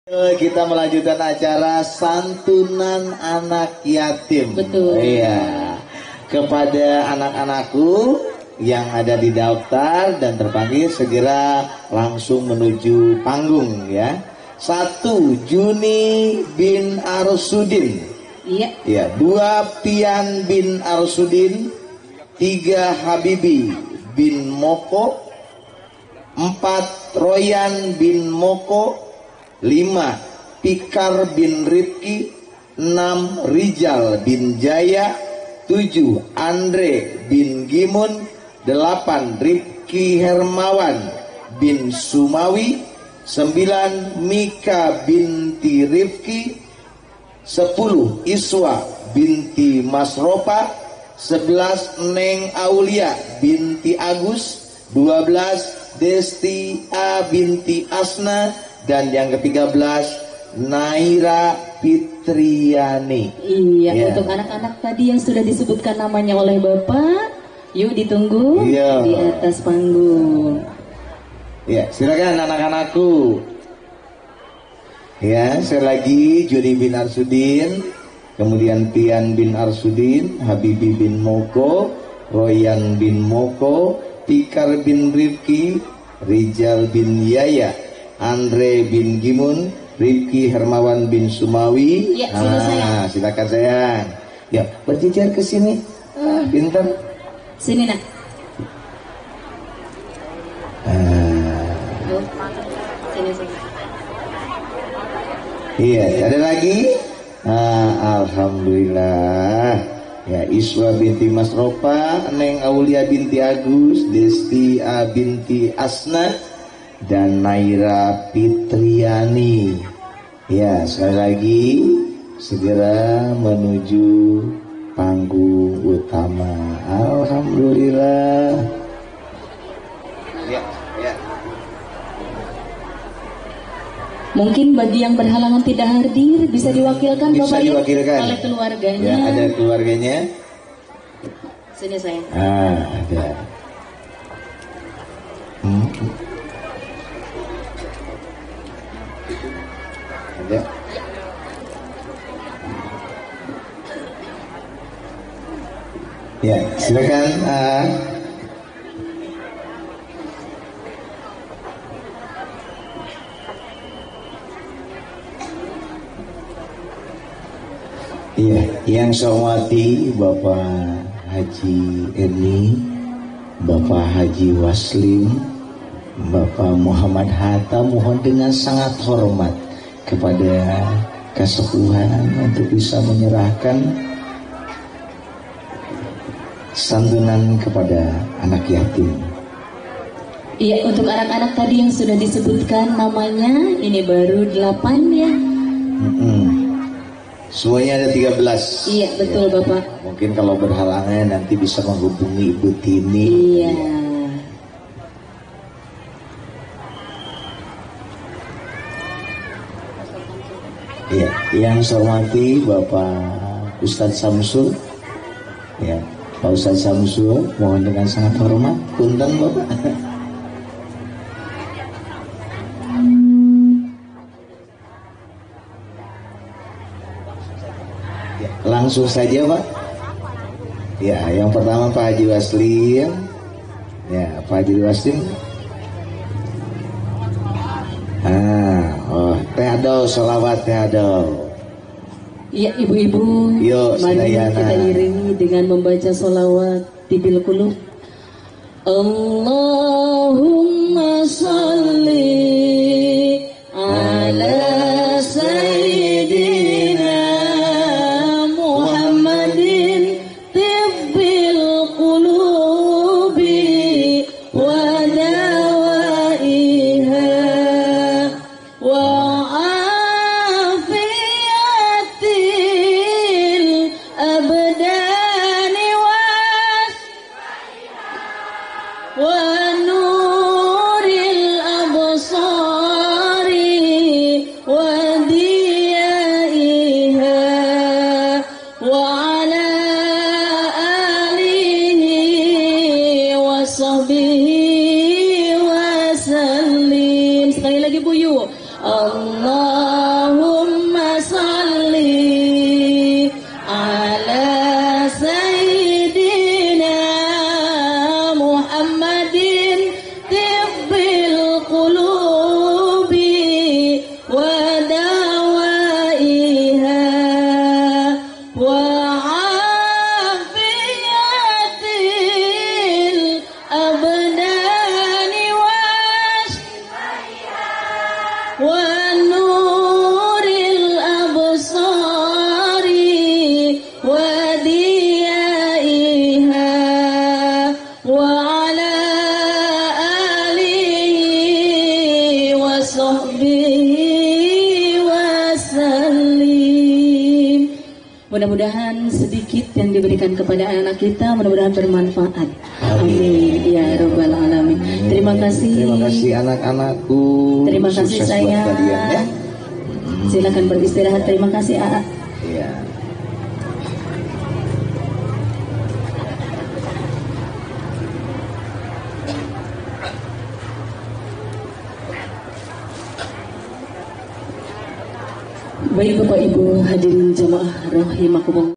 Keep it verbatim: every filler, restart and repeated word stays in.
Kita melanjutkan acara santunan anak yatim. Betul. Iya. Kepada anak-anakku yang ada di daftar dan terpanggil segera langsung menuju panggung ya. Satu, Juni bin Arsudin. Iya. Ya, dua, Pian bin Arsudin. Tiga, Habibi bin Moko. Empat, Royan bin Moko. Lima, Pikar bin Rifki. Enam, Rijal bin Jaya. Tujuh, Andre bin Gimun. Delapan, Rifki Hermawan bin Sumawi. Sembilan, Mika binti Rifki. Sepuluh, Iswa binti Masropa. Sebelas, Neng Aulia binti Agus. Dua belas, Desti A binti Asna. Dan yang ketiga belas, Naira Fitriani. Iya, ya. Untuk anak-anak tadi yang sudah disebutkan namanya oleh Bapak, yuk ditunggu ya. Di atas panggung. Ya, silakan anak-anakku. Ya, saya lagi Juni bin Arsudin, kemudian Pian bin Arsudin, Habibi bin Moko, Royan bin Moko, Pikar bin Rifki, Rijal bin Yaya, Andre bin Gimun, Rifki Hermawan bin Sumawi. Ya, sudah sayang. Ah, silakan sayang. Ya, berjejer ke sini. Ah, pintar. Sini nak. Ah. Oh, sini sini. Iya, ada lagi. Ah, alhamdulillah. Ya, Iswa binti Masropa, Neng Aulia binti Agus, Desti A binti Asna, dan Naira Fitriani. Ya, sekali lagi segera menuju panggung utama. Alhamdulillah. Ya, ya. Mungkin bagi yang berhalangan tidak hadir bisa diwakilkan Bisa Bapak diwakilkan oleh keluarganya. Ya, ada keluarganya. Sini sayang. Ah, ada. Hmm. Ada. Ya, silakan. Uh, Iya, yang saya hormati Bapak Haji Eni, Bapak Haji Waslim, Bapak Muhammad Hatta, mohon dengan sangat hormat kepada kesepuhan untuk bisa menyerahkan santunan kepada anak yatim. Iya, untuk anak-anak tadi yang sudah disebutkan namanya, ini baru delapan ya. Mm-mm. Semuanya ada tiga belas. Iya, betul ya. Bapak. Mungkin kalau berhalangan nanti bisa menghubungi Ibu Tini. Iya. Iya, yang saya hormati Bapak Ustadz Samsul. Ya, Pak Ustadz Samsul, mohon dengan sangat hormat, punten Bapak. Ya, langsung saja Pak. Ya, yang pertama Pak Haji Waslim. Ya, Pak Haji Waslim. Ah, oh, teh ado, sholawat teh ado. Iya, ibu-ibu, mari kita iringi dengan membaca sholawat di bil qulub. Allahumma sholli ala sayyidina Muhammadin tibbil qulubi wa dawaiha wa afiyatil abdani was wa nuril absari wa di mudah-mudahan sedikit yang diberikan kepada anak kita mudah-mudahan bermanfaat. Amin. Ya Rabbal Alamin. Terima kasih. Terima kasih anak-anakku. Terima kasih sayang. Ya. Silakan beristirahat. Terima kasih A A. Ya. Baik Bapak Ibu hadirin jamaah rahimakumullah.